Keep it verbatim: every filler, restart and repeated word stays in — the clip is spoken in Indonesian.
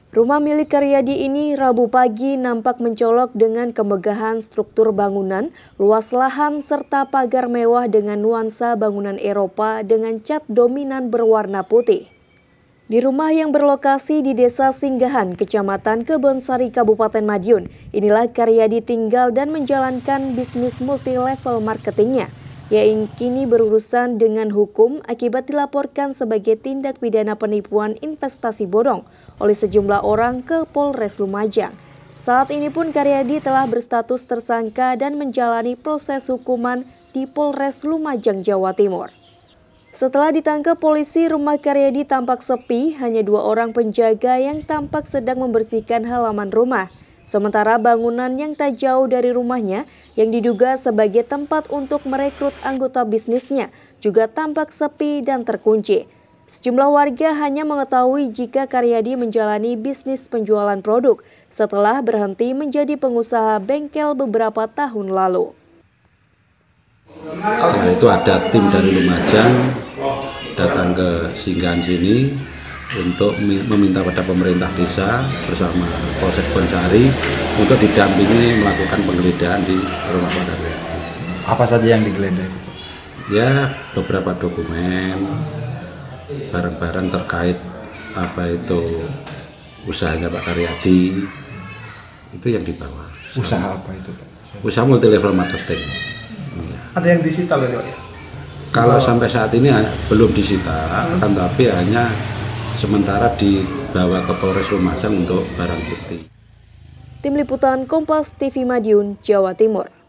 Rumah milik Karyadi ini Rabu pagi nampak mencolok dengan kemegahan struktur bangunan, luas lahan, serta pagar mewah dengan nuansa bangunan Eropa dengan cat dominan berwarna putih. Di rumah yang berlokasi di Desa Singgahan, Kecamatan Kebonsari, Kabupaten Madiun, inilah Karyadi tinggal dan menjalankan bisnis multi-level marketingnya, yang kini berurusan dengan hukum akibat dilaporkan sebagai tindak pidana penipuan investasi bodong oleh sejumlah orang ke Polres Lumajang. Saat ini pun Karyadi telah berstatus tersangka dan menjalani proses hukuman di Polres Lumajang, Jawa Timur. Setelah ditangkap polisi, rumah Karyadi tampak sepi, hanya dua orang penjaga yang tampak sedang membersihkan halaman rumah. Sementara bangunan yang tak jauh dari rumahnya yang diduga sebagai tempat untuk merekrut anggota bisnisnya juga tampak sepi dan terkunci. Sejumlah warga hanya mengetahui jika Karyadi menjalani bisnis penjualan produk setelah berhenti menjadi pengusaha bengkel beberapa tahun lalu. Setelah itu ada tim dari Lumajang datang ke Singgahan sini untuk meminta pada pemerintah desa bersama Polsek Bonsari untuk didampingi melakukan penggeledahan di rumah Pak Karyadi. Apa saja yang digeledah? Ya, beberapa dokumen, barang-barang terkait apa itu usahanya Pak Karyadi, itu yang dibawa. Usaha apa itu, Pak? Usaha multi level marketing. Ada yang disita loh, Pak? Kalau sampai saat ini belum disita, akan tapi hanya sementara dibawa ke Polres Lumajang untuk barang bukti. Tim Liputan Kompas T V Madiun, Jawa Timur.